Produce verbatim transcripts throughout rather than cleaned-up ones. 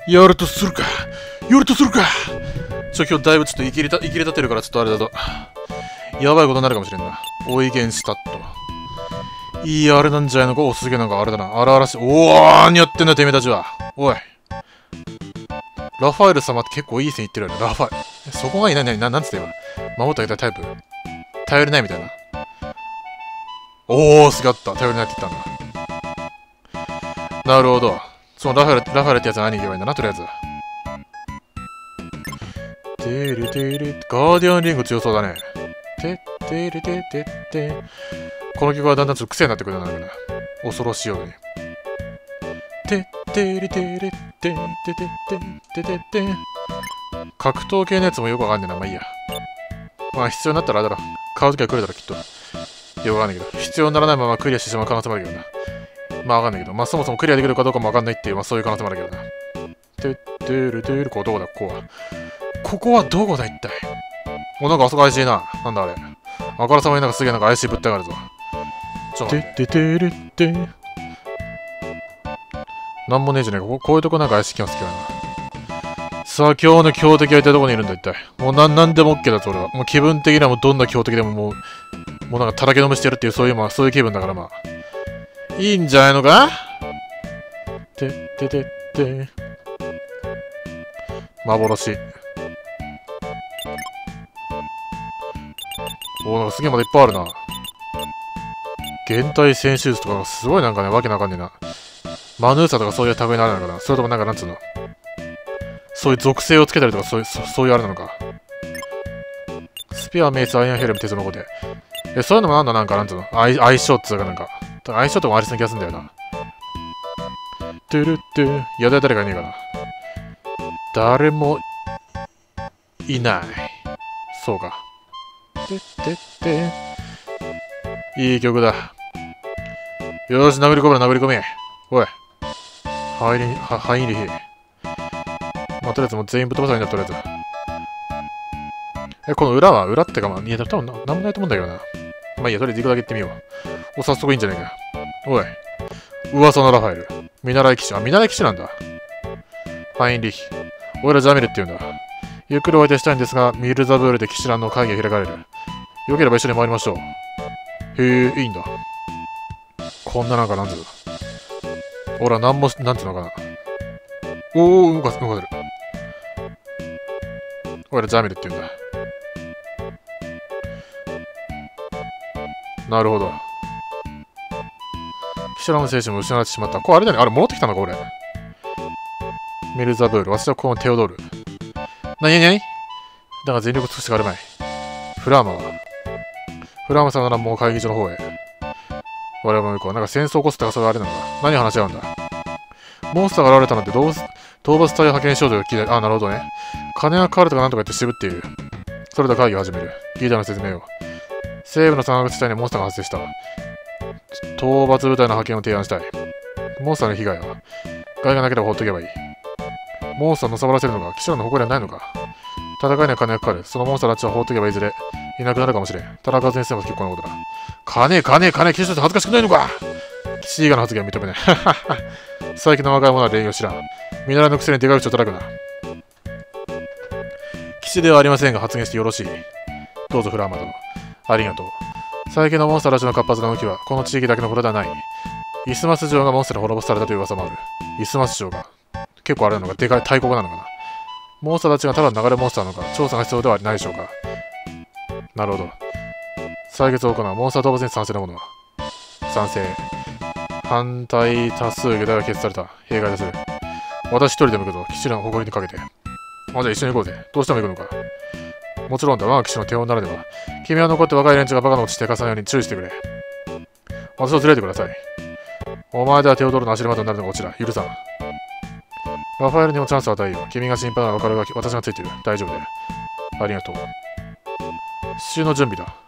やるとするか。やるとするか。ちょ、今日だいぶちょっといきりた、いきり立てるからちょっとあれだと。やばいことになるかもしれんな。おいげんしたっと。いや、あれなんじゃないのか。お、すげえなんかあれだな。荒々しい。おー、何やってんだ、てめえたちは。おい。ラファエル様って結構いい線いってるよね。ラファエル。そこがいい。なになにな、なんつって今。守ってあげたいタイプ。頼りないみたいな。おー、すげえあった。頼りないって言ったんだ。なるほど。そのラファエル、ラファエルってやつは何言えばいいんだな、とりあえず。てるてる、ガーディアンリング強そうだね。てってるててって。この曲はだんだんちょっと癖になってくるんだな。恐ろしいように。てってるてるててててててて。格闘系のやつもよくわかんねえな。まあいいや。まあ必要になったらあれだろ。買うときは来るだろ、きっと。よくわかんないけど。必要にならないままクリアしてしまう可能性もあるけどな。まあわかんないけど。まあそもそもクリアできるかどうかもわかんないっていう、まあそういう可能性もあるけどな。てってるてる、ここどこだ、ここは。ここはどこだ、一体。お、なんかあそこ怪しいな。なんだあれ。あからさまになんかすげえなんか怪しい物体があるぞ。ちょっと待って。ててるって。なんもねえじゃねえか。こ, こういうとこなんか怪しい気がするけどな。さあ、今日の強敵は一体どこにいるんだ、一体。もうなん、なんでも OK だぞ、俺は。もう気分的にはもうどんな強敵でももう、もうなんか叩きのめしてやるっていう、そういう、まあ、そういう気分だからまあ。いいんじゃないのか。てててって。幻。おー、なんかすげえまだいっぱいあるな。現代選手術とかすごいなんかね、わけなわかんねえな。マヌーサとかそういう類になるのかな。それともなんかなんつうの。そういう属性をつけたりとかそういう、そそういうあれなのか。スピア、メイス、アイアンヘルム、鉄の子で。え、そういうのもなんだなんかなんつうの。相相性っつうかなんか。相性とかもありそうな気がするんだよな。トゥルットゥ。やだや誰かいねえかな。誰もいない。そうか。てってって。いい曲だ。よし、殴り込め殴り込め。おい。入り、は、入り。まあ、とりあえずもう全員ぶっ飛ばさないんだ、とりあえず。え、この裏は裏ってか、まあ、いや、多分な、なんもないと思うんだけどな。まあいいや、とりあえず行くだけ行ってみよう。お、早速いいんじゃないか。おい。噂のラファエル。見習い騎士。あ、見習い騎士なんだ。ファインリヒ。俺らジャミルって言うんだ。ゆっくりお相手したいんですが、ミルザブールで騎士団の会議が開かれる。よければ一緒に回りましょう。へえ、いいんだ。こんななんかなんていうの。俺はなんも、なんていうのかな。おー、動かす、動かせる。俺らジャミルって言うんだ。なるほど。騎士団の精神も失われてしまった。これあれだね。あれ戻ってきたのか、俺。ミルザブール。私はこのテオドール。なになになにだが全力尽くしてがあるまい。フラーマはフラーマさんならもう会議所の方へ。我々も行こう。なんか戦争を起こすってかそれあれなのか。何話し合うんだ。モンスターが現れたなんて討伐隊を派遣しようと聞いた。あ、なるほどね。金がかかるとかなんとか言って渋っている。それでは会議を始める。聞いたの説明を。西部の山岳地帯にモンスターが発生した。討伐部隊の派遣を提案したい。モンスターの被害は害がなければ放っとけばいい。モンスターのさばらせるのか騎士団の誇りはないのか。戦いには金がかかる。そのモンスターたちは放っとけばいずれいなくなるかもしれん。戦わずに済む結構なことだ。金、金、金、騎士として恥ずかしくないのか。騎士以外の発言は認めない。最近の若い者は礼儀を知らん。見習いのくせにでかい口を叩くな。騎士ではありませんが発言してよろしい。どうぞフラーマ殿。ありがとう。最近のモンスターたちの活発な動きはこの地域だけのことではない。イスマス城がモンスターに滅ぼされたという噂もある。イスマス城が結構あれなのか、でかい大国なのかな。モンスターたちがただ流れモンスターなのか、調査が必要ではないでしょうか。なるほど。採決を行う。モンスター討伐に賛成の者は賛成。反対多数下題が決された。弊害でする。私一人でも行くぞ。騎士団の誇りにかけて。あ、じゃあ一緒に行こうぜ。どうしても行くのか。もちろんだ。我が騎士の手をならでは。君は残って若い連中がバカの落ちてかさないように注意してくれ。私を連れてください。お前ではテオドールの足手まとになるのがこちら。許さん。ラファエルにもチャンスを与えよう。君が心配なら分かるが私がついている。大丈夫だよ。ありがとう。死の準備だ。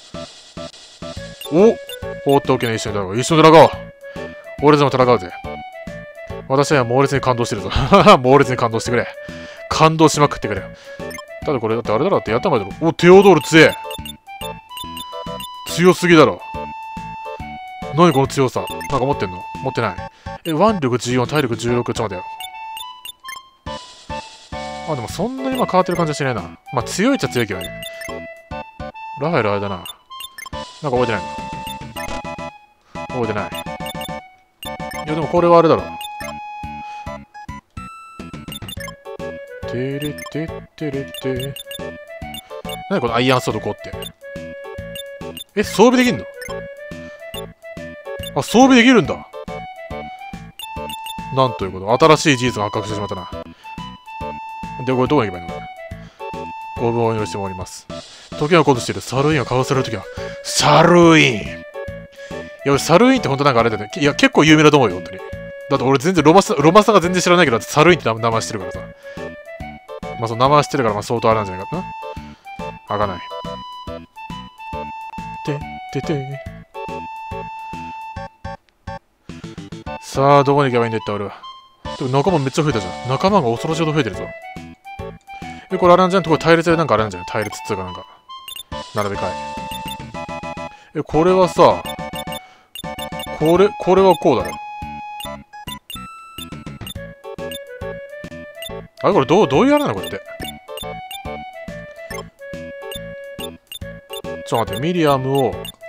お、放っておけない。一緒に戦おう。一緒に戦おう。俺でも戦うぜ。私は猛烈に感動してるぞ。猛烈に感動してくれ。感動しまくってくれ。ただこれだってあれだろってやったまでだろ。お、テオドール強え。強すぎだろ。何この強さ。なんか持ってんの持ってない。え、腕力じゅうよん、体力じゅうろく。ちょっと待てよ。 あ、でもそんなに今変わってる感じはしないな。まあ強いっちゃ強いけどね。ラファエルあれだな。なんか覚えてないの覚えてない。いやでもこれはあれだろ。てれてってれて。何このアイアンソードごって。え、装備できんの？あ、装備できるんだ。なんということ。新しい事実が発覚してしまったな。で、これどこに行けばいいの？ごぶんをお許しております。時がことしているサルウィンを買わされるときは、サルウィン！いや、サルウィンってほんとなんかあれだね。いや、結構有名だと思うよ、ほんとに。だって俺全然ロマス、ロマサが全然知らないけど、サルウィンって名前してるからさ。まあ、その名前知ってるから、まあ相当あれなんじゃないかな。開かない。て、てて。さあ、どこに行けばいいんだって俺は。でも仲間めっちゃ増えたじゃん。仲間が恐ろしいほど増えてるぞ。え、これあれなんじゃんとこれ隊列でなんかあれなんじゃん。隊列っつうかなんか。並べ替え。え、これはさ、これ、これはこうだろ。あれこれどう、どういうあれなのこれって。ちょっと待って、ミリアムを、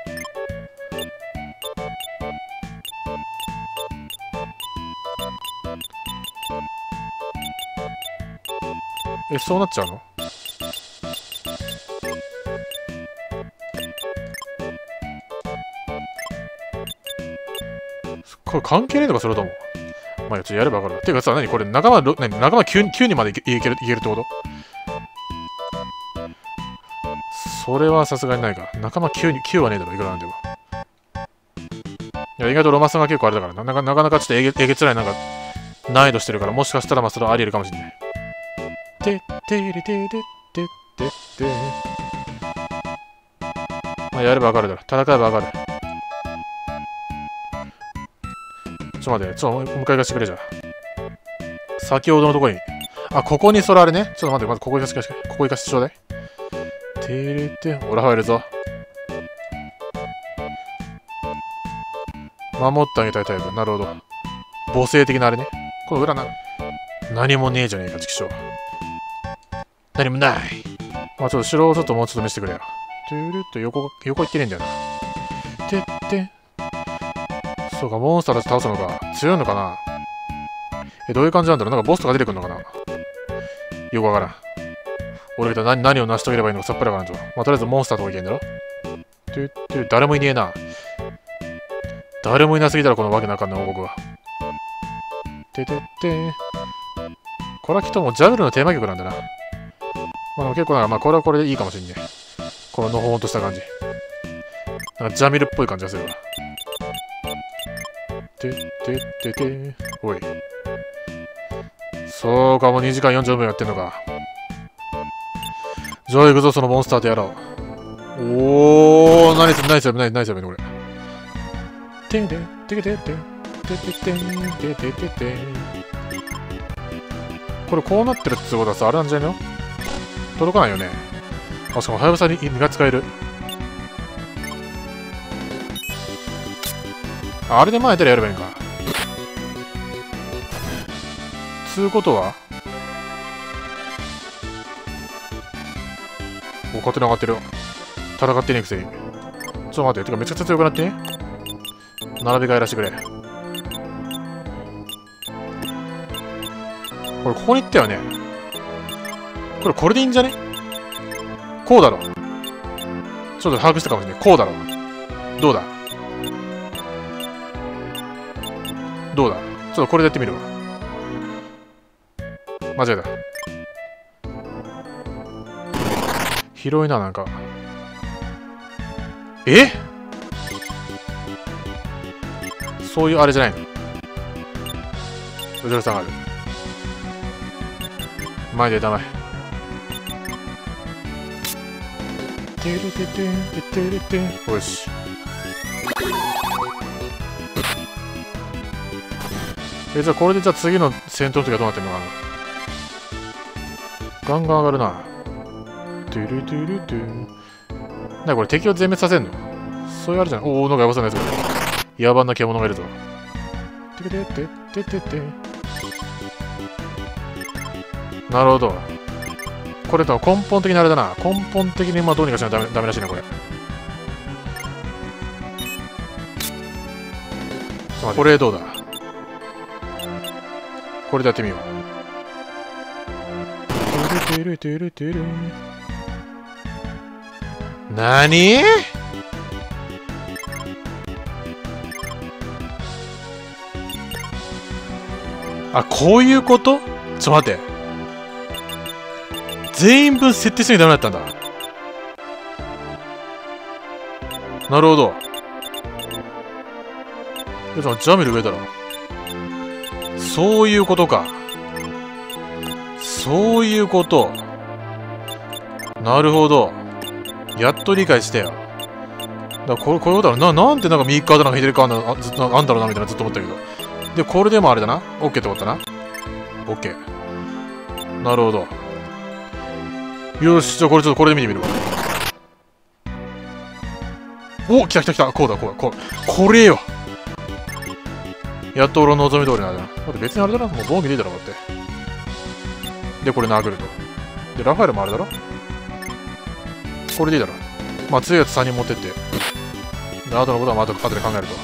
え、そうなっちゃうの？これ関係ねえのか、それとも。まあ、ちょっとやれば分かるわ。てかさ、何これ、仲間、何仲間 9, 9人までいけいけるいけるってこと？それはさすがにないか。仲間 9, 9はねえだろ、いくらなんでも。いや、意外とロマスが結構あれだからな。なかなかなかちょっとえげえげつらいなんか、難易度してるから、もしかしたらまあそれはあり得るかもしれない。てってれてれてってって。まあ、やればわかるだろ。戦えばわかる。ちょっと待って、ちょっともう一回行かせてくれじゃ。先ほどのとこに。あ、ここにそれあれね。ちょっと待って、まずここ行かせて、ここ行かせてちょうだい。てれて、ほら入るぞ。守ってあげたいタイプ。なるほど。母性的なあれね。この裏な、何もねえじゃねえか、チキショー。何もない。まあちょっと城をちょっともうちょっと見せてくれよ。トゥルッと横、横行ってねえんだよな。てって。そうか、モンスターたち倒すのか。強いのかな。え、どういう感じなんだろう。なんかボスとか出てくるのかな。よくわからん。俺が何何を成し遂げればいいのかさっぱりわからんと。まあとりあえずモンスターとかいけんだろ。トゥットゥ、誰もいねえな。誰もいなすぎたらこのわけなあかんな、王国は。ててって。これはきっともうジャブルのテーマ曲なんだな。まあでも結構なんか、まあこれはこれでいいかもしんね。こののほほんとした感じ。なんかジャミルっぽい感じがするわ。てってってて。おい。そうか、もうにじかんよんじゅうよんぷんやってんのか。じゃあ行くぞ、そのモンスターとやろう。おー、何する、何する、何何する、これ。てんてん、てけててん、てててん、ててててん。これこうなってるってことはさ、あれなんじゃないの？届かないよね。あ、しかも、はやぶさににが使える。あ、あれで前出らやればいいんか。つうことはお、勝手に上がってるよ。戦ってねえくせに。ちょっと待って、てかめちゃくちゃ強くなってね。並び替えらしてくれ。これここに行ったよね。これこれでいいんじゃね？こうだろ。ちょっと把握したかもしれない。こうだろ。どうだどうだちょっとこれでやってみるわ。間違えた。広いな、なんか。え？そういうあれじゃないの？後ろ下がる。前で黙れ。てれててててれて。よし。え、じゃあこれでじゃあ次の戦闘の時はどうなってんのかな。ガンガン上がるな。トゥルトゥルトゥ。なにこれ敵を全滅させんの？そういうあれじゃん。おお、なんかやばそうなやつがいる。野蛮な獣がいるぞ。てけててててて。なんなるほど。これとは根本的にあれだな。根本的にまあどうにかしないとダメ、ダメらしいな、これ。これどうだ。これでやってみよう。てるてるてるてる。なに？あ、こういうこと？ちょっと待って。全員分設定しなきゃダメだったんだ。なるほど。ジャミル上だろ。そういうことか。そういうこと。なるほど。やっと理解したよ。だからこれ、こういうことだろ。な、なんでなんか右側だな、左側だな、ずっとあんだろうな、みたいなずっと思ったけど。で、これでもあれだな。OK ってことだな。OK。なるほど。よし、じゃあこれちょっとこれで見てみるわ。お、来た来た来た。こうだ、こうだ、こう。これよ。やっと俺の望み通りなんだな。だって別にあれだな。もうボンギでいいだろ、だって。で、これ殴ると。で、ラファエルもあれだろ。これでいいだろ。まあ、強いやつさんにん持ってって。で、あとのことはまた後で考える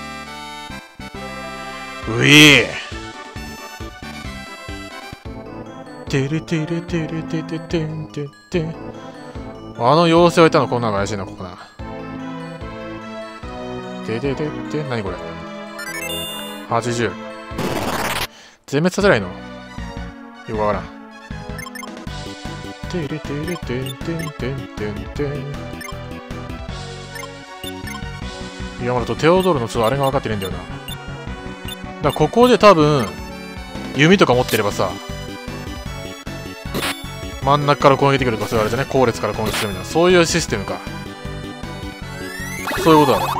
と。ういーてれてれてれてててんててん。あの妖精がいたのこんなの怪しいな、ここな。てててて、なにこれ。はちじゅう。全滅させないのよくわからん。てれてれてんてんてんてんてん。いや、まだとテオドールのちょっとあれが分かってねえんだよな。だからここで多分、弓とか持ってればさ、真ん中から攻撃できるとかそういうあれじゃね、後列から攻撃するみたいな、そういうシステムか。そういうことだろ。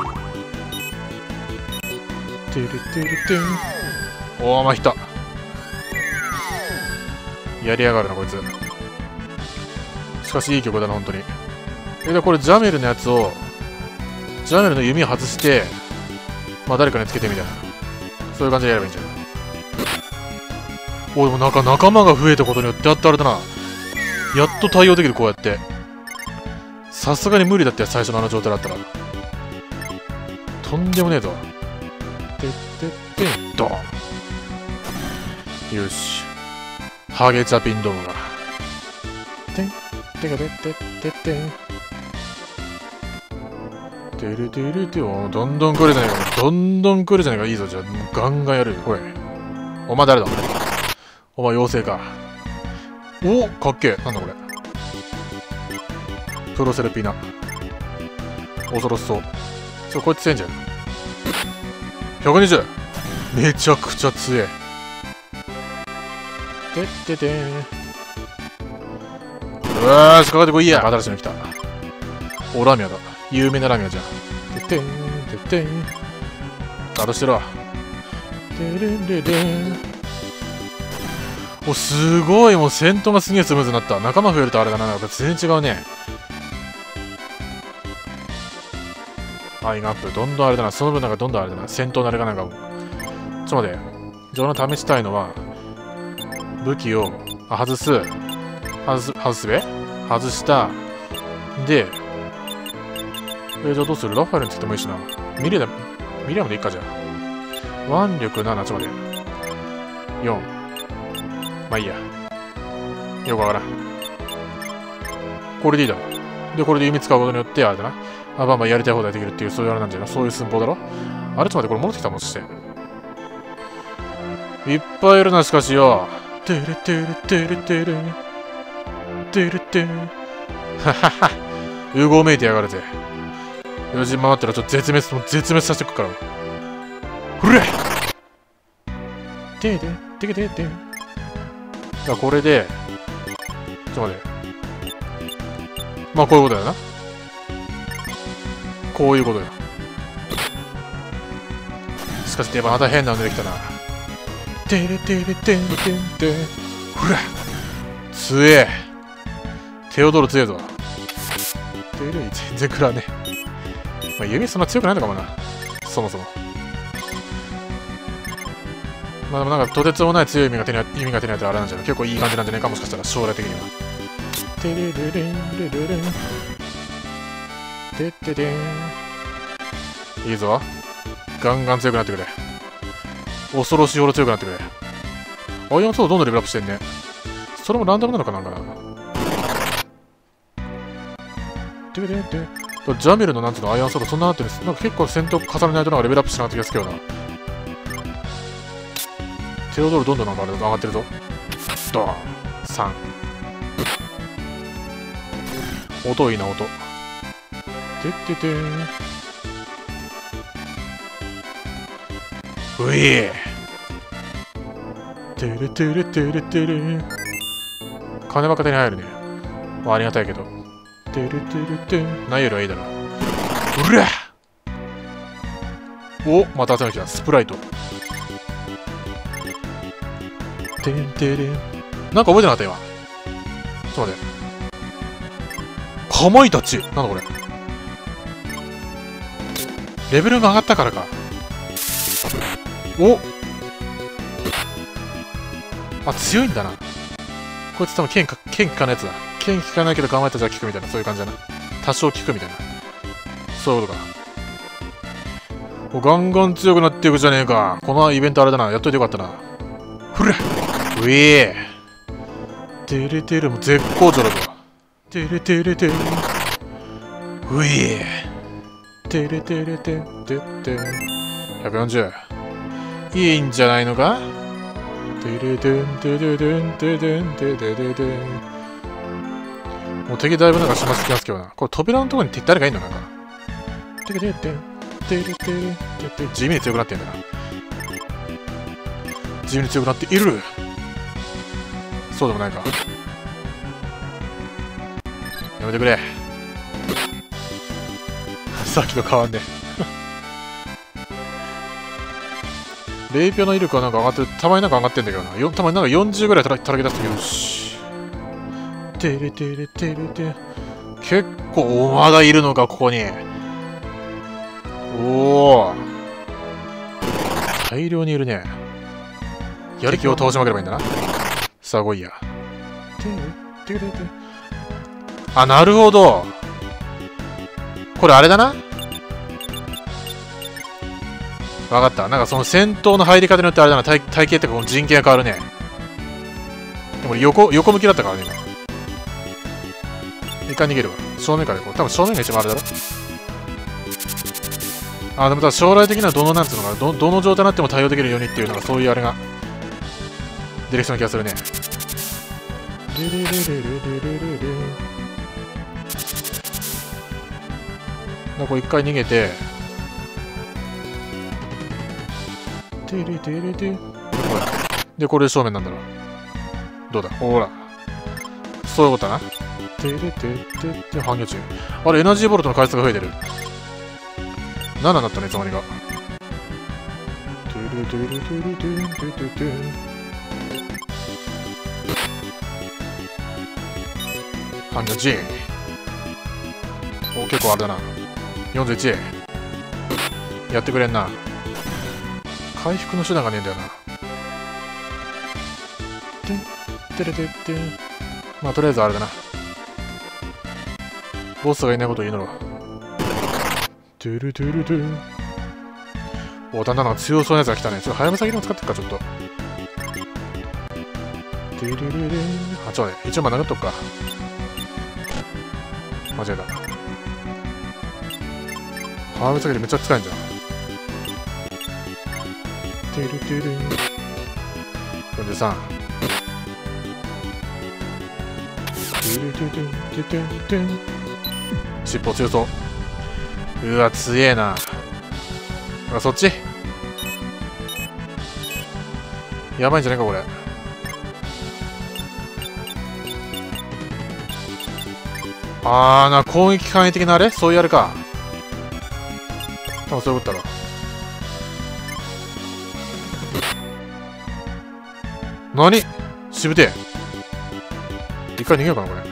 てれてれてん。おー、まあ、来た。やりやがるな、こいつ。しかし、いい曲だな、本当に。え、で、これ、ジャメルのやつを、ジャメルの弓を外して、まあ、誰かにつけてみたいな。そういう感じでやればいいんじゃない。おい、でもなんか仲間が増えたことによって、やっとあれだな。やっと対応できる、こうやって。さすがに無理だって最初のあの状態だったら。とんでもねえぞ。てってってん、ドン。よし。ハゲチャピンドームが。てん、てかてってってってん。てるてるてよ。どんどん来るじゃねえか。どんどん来るじゃねえか。いいぞ、じゃあ、ガンガンやるよ。ほい。お前誰だお前妖精か。お、かっけえ。なんだこれ。プロセルピナ。恐ろしそう。ちょ、こいつ強いんじゃん。ひゃくにじゅう。めちゃくちゃ強え。てっててーん。うわーし、かかってこいや。新しいの来た。お、ラミアだ。有名なラミアじゃん。てってん、てってん。ガードしてろ。てれれれん。お、すごい。もう戦闘がすげえスムーズになった。仲間増えるとあれだな。なんか全然違うね。アイがアップ。どんどんあれだな。その分なんかどんどんあれだな。戦闘慣れがなんかもう。ちょっと待って。ジョーナ試したいのは、武器を、あ、外す。外す、外すべ外した。で、え、じゃあどうする？ラファエルにつけてもいいしな。ミリアム、ミリアムでいいかじゃあ。腕力なな、ちょっと待って。よん。まあいいや。よくわからん。これでいいだろ。で、これで弓使うことによって、あれだな。あ、バンバンやりたい放題できるっていう、そういうあれなんじゃない？そういう寸法だろ？あれちょっと待って、これ戻ってきたもんして。いっぱいいるな、しかしよ。てれてれてれてれ。てれてれ。ははは。うごめいてやがるぜ。よし、回ったらちょっと絶滅、もう絶滅させてくから。ふれ！てで、てけてて。じゃあこれで、ちょっと待って。まあこういうことだよな。こういうことよ。しかし、また変なの出てきたな。てれてれてんてんてん。ふら！強え。テオドール強えぞ。てれ、全然食らねえ。まあ、弓そんな強くないのかもな。そもそも。 まあでもなんかとてつもない強い意味が手に意味が手に入ったらあれなんじゃない、結構いい感じなんじゃないか、もしかしたら将来的には。てれれれんれれれんてってれん。いいぞ、ガンガン強くなってくれ。恐ろしいほど強くなってくれ。アイアンソードどんどんレベルアップしてんね。それもランダムなのかなんかな。てれれれ。ジャミルのなんつうのアイアンソードそんななってるんです。なんか結構戦闘重ねないとなんかレベルアップしなかった気がするけどな。テオドールどんどんなんかあれ上がってるぞ。ドーンさん。音いいな音。てっててーん。ういー。てれてれてれてれ。金ばっか手に入るね。まあありがたいけど。てれてれてん。ないよりはいいだろ。うらっ。お、また集めてきた。スプライト。てんてれん。なんか覚えてなかった今。ちょっと待って。かまいたち。なんだこれ。レベルが上がったからか。お、あ、強いんだな。こいつ多分剣か、剣効かないやつだ。剣効かないけどかまいたちは効くみたいな、そういう感じだな。多少効くみたいな。そういうことか。お、ガンガン強くなっていくじゃねえか。このイベントあれだな。やっといてよかったな。ふらっ。うえー。てれてれも絶好調だぞ。てれてれてん。うえー。てれてれてんてってん。ひゃくよんじゅう。いいんじゃないのか。てれてんてれてんてれてんてれてん。もう敵だいぶなんかしますきますけどな。これ扉のところに誰かいんのなんか。てれてんてれてんてれてん。地味に強くなってんだな。地味に強くなっている。そうでもないか。やめてくれ。さっきと変わんねえ。レイピョの威力はなんか上がってる。たまになんか上がってんだけどな。よたまになんかよんじゅうぐらいたらたらけ出すとよし。てれてれてれて。結構まだいるのか、ここに。おお。大量にいるね。やる気を倒しまくればいいんだな。さあ、来いや。てれてれて。あ、なるほど。これあれだな。わかった。なんかその戦闘の入り方によってあれだな。体体型ってかこの陣形が変わるね。でも横、横向きだったからね、今。一回逃げるわ。正面から行こう。多分正面が一番あれだろ。あ、でもただ将来的にはどの、なんつうのかな。ど、どの状態になっても対応できるようにっていうのが、そういうあれが、出てきそうな気がするね。レレレレレレレレレ。なんかこう一回逃げて、てれてれて。で、これで正面なんだろう。どうだほら。そういうことだな。てれててて、半魚中。あれ、エナジーボルトの回数が増えてる。ななになったね、いつの間にか。てれてれてれてれてれてれ。半魚 J。お、結構あれだな。よんじゅういち。やってくれんな。回復の手段がねえんだよな。てんてれてってん。まあとりあえずあれだな。ボスがいないことを言うのは。トゥルトゥルトゥ。お、だんだんなんか強そうなやつが来たね。ちょっと早め先にも使ってっか、ちょっと。トゥルルルン。あ、ちょっとね。一応まあ殴っとくか。間違えた。早め先でめっちゃ使えんじゃん。トゥルトゥルン。よんじゅうさん。トゥルトゥルントゥトゥントゥン。尻尾強そう。うわ、強えな。あ、そっちやばいんじゃないか、これ。あーな、攻撃範囲的なあれそういうあれか。多分そういうことだろ。何しぶてえ。一回逃げようかな、これ。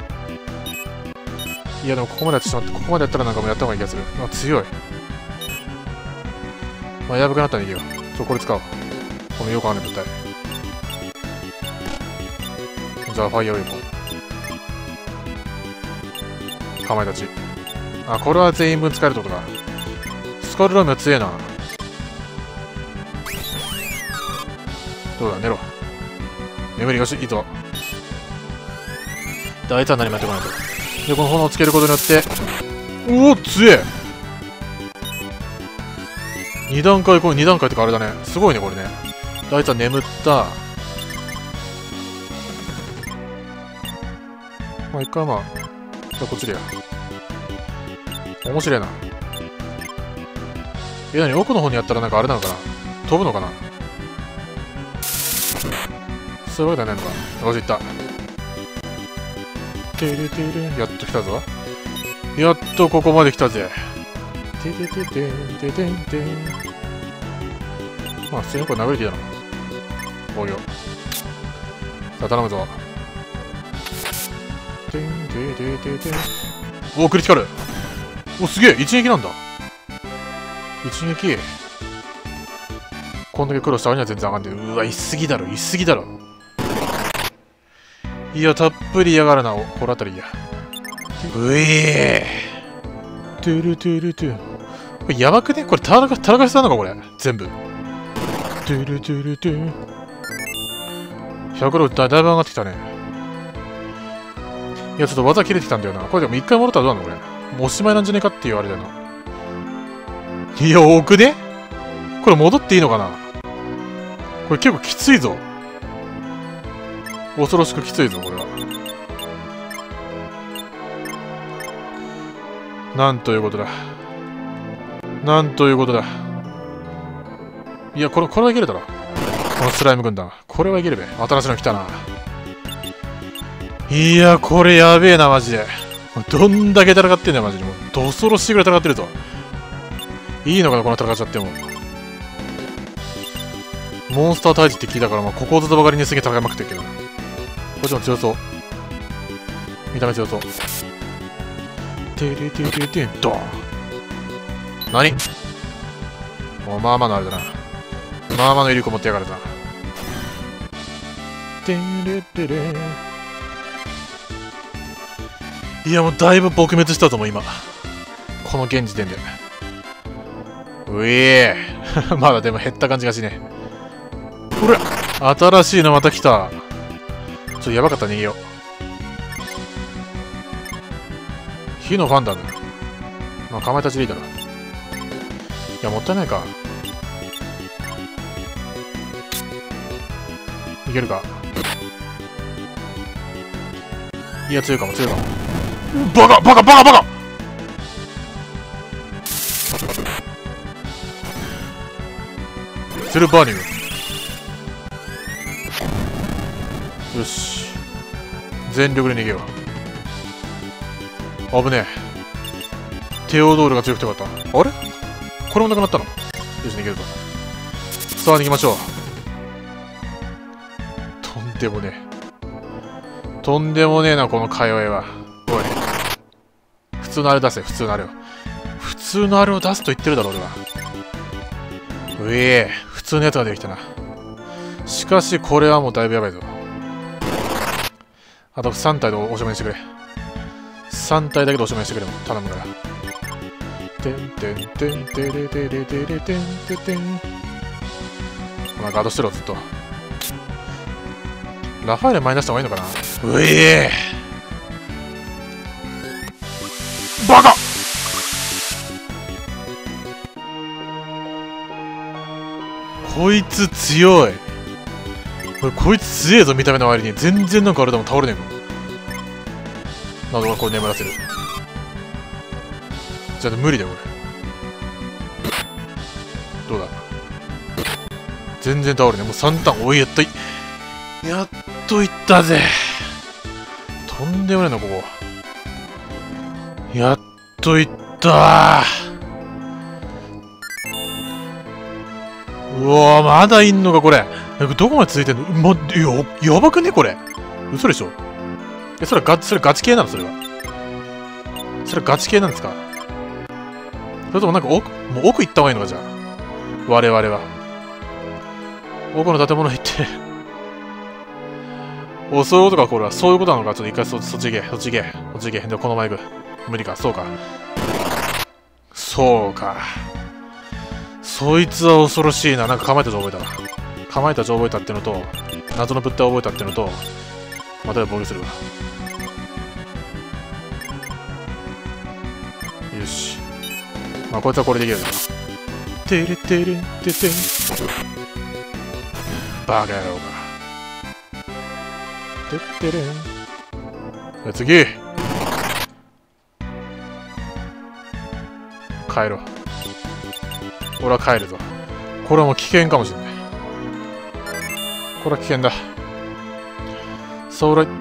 いや、でもここまでやってしまって、ここまでやったらなんかもうやった方がいい気がする。あ、強い。まあ、やばくなったら逃げよう。ちょ、これ使おう。 このよくある物体。じゃあファイヤーウェポン。かまいたち。あ、これは全員分使えるってことか。スカルラムは強えな。どうだ、寝ろ。眠りよし、いいぞ。で、あいつは何もやってこないと。で、この炎をつけることによって、おお、強え。に段階、これに段階とかあれだね。すごいね、これね。で、あいつは眠った。まあ、一回まあ、じゃあこっちでや。面白いな。え、なに、奥の方にやったらなんかあれなのかな、飛ぶのかな。そういうわけじゃないのか。よし、いった。てれてれ、やっと来たぞ。やっとここまで来たぜ。ててててんててんてん。まあ、普通にこれ殴りていいだろう。防御。さあ、頼むぞ。てんててててん。おお、クリティカル。お、すげえ、一撃なんだ。一撃。こんだけ苦労した割には全然あかんで。うわ、いすぎだろ、いすぎだろ。いや、たっぷり嫌がるな、この辺りや。うえー。トゥルトゥルトゥ。これやばくね、これたらか、たらかしなのか、これ。全部。トゥルトゥルトゥ。ひゃくろくだ、だいぶ上がってきたね。いや、ちょっと技切れてきたんだよな。これでも一回戻ったらどうなのこれ。もうおしまいなんじゃねえかっていうあれだよな。いや、奥でこれ戻っていいのかな。これ結構きついぞ。恐ろしくきついぞ、これは。なんということだ。なんということだ。いや、これ、これはいけるだろ。このスライム軍団。これはいけるべ。新しいの来たな。いや、これやべえな、マジで。どんだけ戦ってんだよ、マジで。もう、恐ろしいぐらい戦ってるぞ。いいのかな、この戦っちゃっても。モンスター退治って聞いたから、まあ、ここぞとばかりにすげえ戦いまくってるけど。こっちも強そう。見た目強そう。てれてれてん、ドーン。何もうまあまあのあれだな。まあまあの威力持ってやがるな。てれてれ。いや、もうだいぶ撲滅したと思う、今。この現時点で。うえーまだでも減った感じがしね。ほら新しいのまた来た。ちょっとやばかった、逃げよう。火のファンダム。まあ、かまいたちでいいだろ。いや、もったいないか。いけるか。いや、強いかも、強いかも。バカバカバカバカセルバーニング。よし。全力で逃げよう。危ねえ。テオドールが強くてよかった。あれこれもなくなったの。よし、逃げると。さあ、逃げましょう。とんでもねえ。とんでもねえな、この界隈は。おい。普通のあれ出せ、普通のあれを。普通のあれを出すと言ってるだろ、俺は。うええ、普通のやつが出てきたな。しかし、これはもうだいぶやばいぞ。あとさん体でおしまいにしてくれ。さん体だけでおしまいにしてくれも。頼むから。てんてんてんてれてれてれてんててん。まあ、ガードしてろ、ずっと。ラファエル前に出した方がいいのかな。うええバカこいつ強い。これこいつ強えぞ、見た目の割に。全然なんかあれでも倒れねえもん。なんで俺これ眠らせる。じゃあ無理だよ、これ。どうだ全然倒れねえ。もうさんターン。おい、やったい。やっといったぜ。とんでもないな、ここ。やっといったー。うわー、まだいんのか、これ。どこまで続いてんの。ま、や、やばくねこれ。嘘でしょ。え、それガチ、それガチ系なのそれは。それガチ系なんですか。それともなんか奥、もう奥行った方がいいのか、じゃあ。我々は。 奥の建物行って。お、そういうことか、これは。そういうことなのか。ちょっと一回そ、そっち行け。そっち行け。こっち行け。で、このまま行く。無理か。そうか。そうか。そいつは恐ろしいな。なんか構えた情覚えたわ。構えた情覚えたってのと、謎の物体を覚えたってのと、また防御するわ。よし。まあ、こいつはこれでいける。てれてれててん。バカ野郎か。てってれん。じゃ次帰ろう。俺は帰るぞ。これはもう危険かもしれない。これは危険だ。それ。い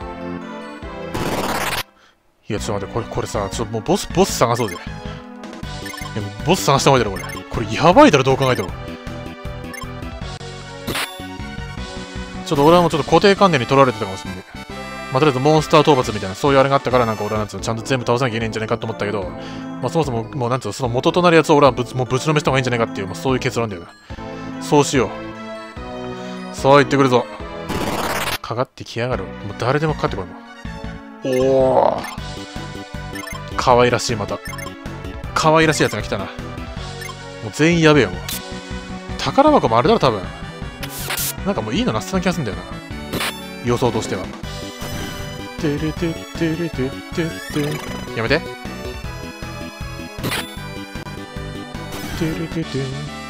や、ちょっと待って、これ、これさ、ちょっともうボス、ボス探そうぜ。いや、ボス探した方がいいだろ、これ。これやばいだろ、どう考えても。ちょっと俺はもうちょっと固定観念に取られてたかもしれない。まあ、とりあえずモンスター討伐みたいな、そういうあれがあったから、なんか俺はなんつうの、ちゃんと全部倒さなきゃいけないんじゃないかと思ったけど、まあそもそも、もうなんつうの、その元となるやつを俺はぶつもうぶちのめした方がいいんじゃないかっていう、もうそういう結論だよな。そうしよう。さあ、行ってくるぞ。かかってきやがる。もう誰でもかかってこいもん。おお。可愛らしい、また。可愛らしいやつが来たな。もう全員やべえよ、もう。宝箱もあれだろ、多分。なんかもういいのなさそうな気がするんだよな。予想としては。てれてってれてってってやめて。てれてて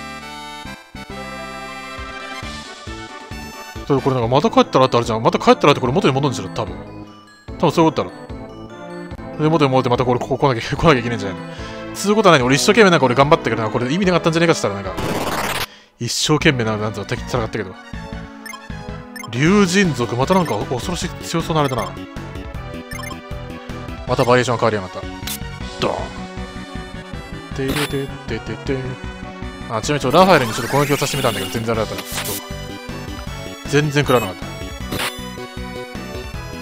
ん。これなんかまた帰ったらってあるじゃん。また帰ったらってこれ元に戻るんでしょ、多分。多分そういうことだろ。で、元に戻ってまたこれここ来なきゃ、来なきゃいけないんじゃないの。つうことはない。俺一生懸命なんか俺頑張ったけどな、これ意味なかったんじゃねえかって言ったらなんか、一生懸命な、なんつうの、敵戦ったけど。竜神族、またなんか恐ろしい強そうなあれだな。またバリエーションが変わりやがった。ドーン。てれてっててて。あ、ちなみにちょ、ラファエルにちょっと攻撃をさせてみたんだけど、全然あれだったら、ちょっと。全然食らわなかった。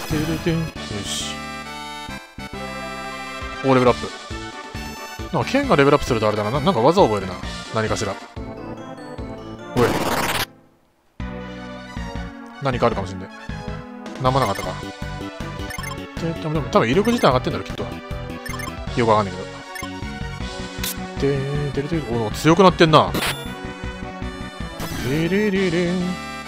てれてん。よし。おー、レベルアップ。なんか剣がレベルアップするとあれだな。ななんか技を覚えるな。何かしら。おい。何かあるかもしんない。なんもなかったか。で、でも、でも多分威力自体上がってんだろ、きっと。よくわかんないけど。でー、でれでれ、おお、強くなってんな。でれれれん。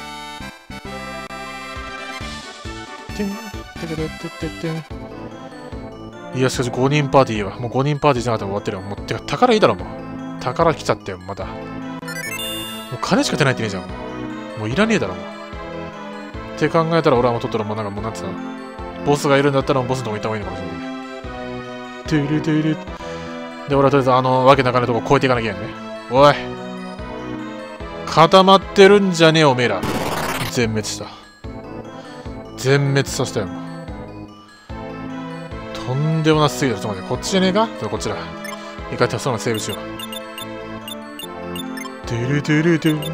てん、てれれてててん。いや、しかしごにんパーティーは。もうごにんパーティーじゃなかったら終わってるよ。もう、てか、宝いいだろ、もう。宝来ちゃったよ、また。もう金しか出ないってねえじゃん、もう。もういらねえだろ、もう。って考えたら俺はもうとったらもうなんかもうなんつうの。ボスがいるんだったらボスのとこ行った方がいいのかもしれない。トゥルトゥル。で、俺はとりあえずあの、わけなかないとこ越えていかなきゃいけないね。おい。固まってるんじゃねえ、おめえら。全滅した。全滅させたよ。とんでもなすぎる。ちょっと待って、こっちじゃねえか？こっちだ。一回そのセーブしよう。トゥルトゥルトゥル。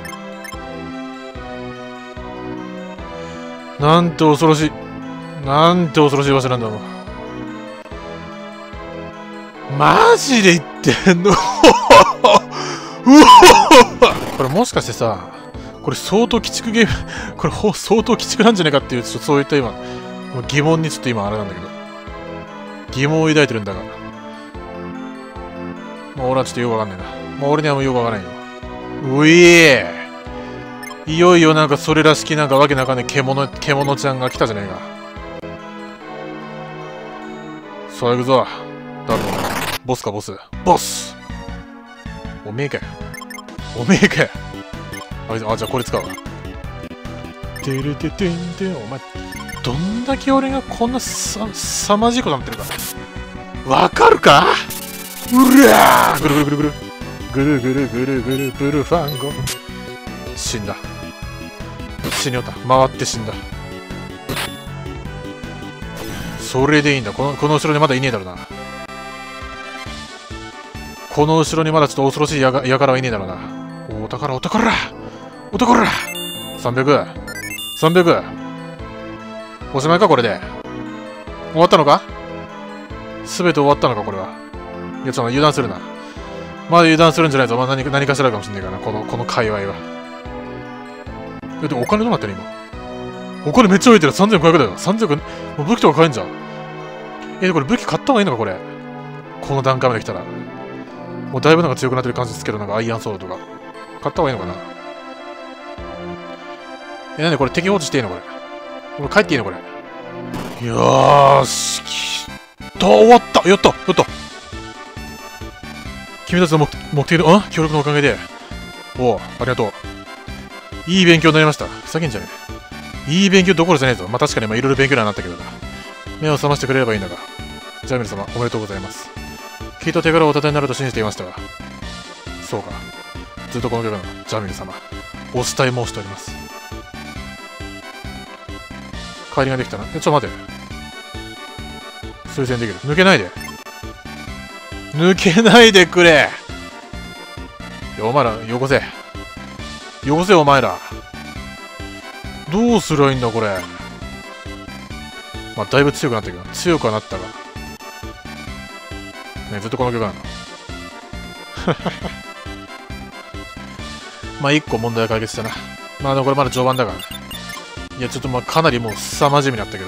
なんて恐ろしい。なんて恐ろしい場所なんだろう。マジで言ってんの？うわこれもしかしてさ、これ相当鬼畜ゲーム、これ相当鬼畜なんじゃねえかっていう、ちょっとそういった今、疑問にちょっと今あれなんだけど。疑問を抱いてるんだが。もう俺はちょっとよくわかんないな。もう俺にはもうよくわからないよ。うえーいよいよなんかそれらしきなんかわけなかんない獣、獣ちゃんが来たじゃねえか。さあ行くぞ。誰だボスかボス。ボスおめえかよ。おめえかよ。あ、じゃあこれ使うわ。てれててんてん。お前、どんだけ俺がこんなさ、さまじいことになってるか。わかるか？うらーぐるぐるぐるぐる。ぐるぐるぐるぐるブルファンゴ。死んだ。死によった。回って死んだ。それでいいんだ。この、この後ろにまだいねえだろうな。この後ろにまだちょっと恐ろしいやが、やからはいねえだろうな。お宝、お宝お宝 !さんびゃく。さんびゃく。おしまいか、これで。終わったのか？すべて終わったのか、これは。いや、ちょっと油断するな。まだ油断するんじゃないぞ。まあ、何か、何かしらかもしんないからな、この、この界隈は。 え、でもお金どうなってんの今。お金めっちゃ置いてる。さんぜんごひゃくだよ。さんぜんごひゃく、もう武器とか買えんじゃん。え、でこれ武器買った方がいいのかこれ。この段階まで来たら。もうだいぶなんか強くなってる感じですけど、なんかアイアンソードとか。買った方がいいのかな。え、なんでこれ敵放置していいのこれ。これ帰っていいのこれ。よーし。きった終わったやったやった君たちの目目的の、ん協力のおかげで。おう、ありがとう。いい勉強になりました。ふざけんじゃねえ。いい勉強どころじゃねえぞ。まあ確かにまあいろいろ勉強にはなったけどな。目を覚ましてくれればいいんだが。ジャミル様、おめでとうございます。きっと手柄をお立てになると信じていましたが。そうか。ずっとこの曲のジャミル様、お慕い申しております。帰りができたな。え、ちょっと待って。推薦できる。抜けないで。抜けないでくれ。いや、お前ら、よこせ。よこせ、お前ら。どうすりゃいいんだ、これ。まあ、だいぶ強くなったけど、強くはなったが。ね、ずっとこの曲なの。まあ、一個問題は解決したな。まあ、でもこれまだ序盤だからね。いや、ちょっとまあ、かなりもう、凄まじみになったけど。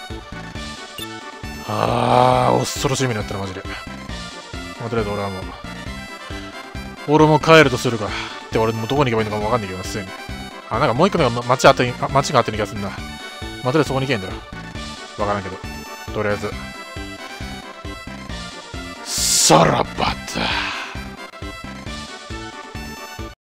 あー、恐ろしい目になったな、マジで。まあ、とりあえず俺はもう、俺も帰るとするか。って俺もうどこに行けばいいのかもわかんないけどな、すでに。あ、なんかもう一個の街あったり、街があったような気がするな。まあ、とりあえずそこに行けんだろ。わからんけど。とりあえず。さらば